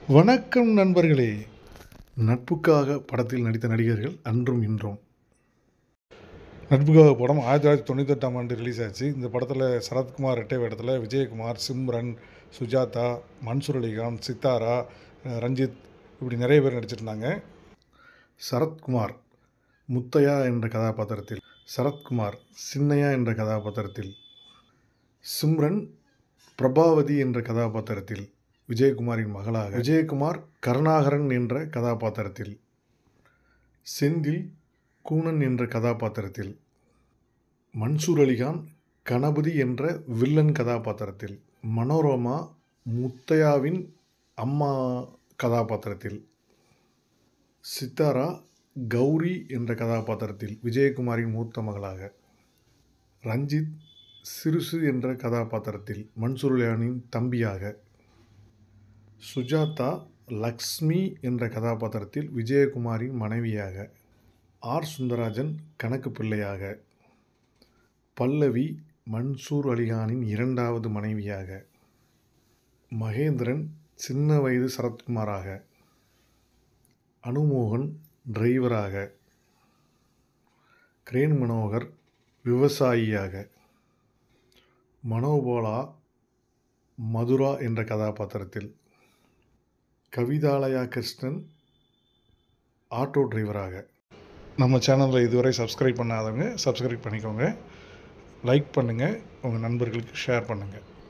வணக்கம் நண்பர்களே. நட்புக்காக படத்தில் நடித்த நடிகர்கள் அன்றும் இன்றும். நட்புக்காக படம் 1998ஆம் ஆண்டு ரிலீஸ் ஆச்சு. இந்த படத்தில் சரத்குமார் இரட்டை வேடத்தில், விஜயகுமார், சிம்ரன், சுஜாதா, மன்சூர் அலிகான், சித்தாரா, ரஞ்சித் இப்படி நிறைய பேர் நடிச்சிருந்தாங்க. சரத்குமார் முத்தையா என்ற கதாபாத்திரத்தில், சரத்குமார் சின்னையா என்ற கதாபாத்திரத்தில், சிம்ரன் பிரபாவதி என்ற கதாபாத்திரத்தில், விஜயகுமாரின் மகளாக, விஜயகுமார் கருணாகரன் என்ற கதாபாத்திரத்தில், செந்தில் கூனன் என்ற கதாபாத்திரத்தில், மன்சூர் அலிகான் கணபதி என்ற வில்லன் கதாபாத்திரத்தில், மனோரமா முத்தையாவின் அம்மா கதாபாத்திரத்தில், சித்தாரா கௌரி என்ற கதாபாத்திரத்தில் விஜயகுமாரின் மூத்த மகளாக, ரஞ்சித் சிறுசு என்ற கதாபாத்திரத்தில் மன்சூர் அலிகானின் தம்பியாக, சுஜாதா லக்ஷ்மி என்ற கதாபாத்திரத்தில் விஜயகுமாரின் மனைவியாக, ஆர் சுந்தரராஜன் கணக்கு பிள்ளையாக, பல்லவி மன்சூர் அலிகானின் இரண்டாவது மனைவியாக, மகேந்திரன் சின்ன வயது சரத்குமாராக, அனுமோகன் டிரைவராக, கிரேன் மனோகர் விவசாயியாக, மனோபாலா மதுரா என்ற கதாபாத்திரத்தில், கவிதாலயா கிருஷ்ணன் ஆட்டோ டிரைவராக. நம்ம சேனலில் இதுவரை சப்ஸ்கிரைப் பண்ணாதவங்க சப்ஸ்கிரைப் பண்ணிக்கோங்க, லைக் பண்ணுங்கள், உங்கள் நண்பர்களுக்கு ஷேர் பண்ணுங்கள்.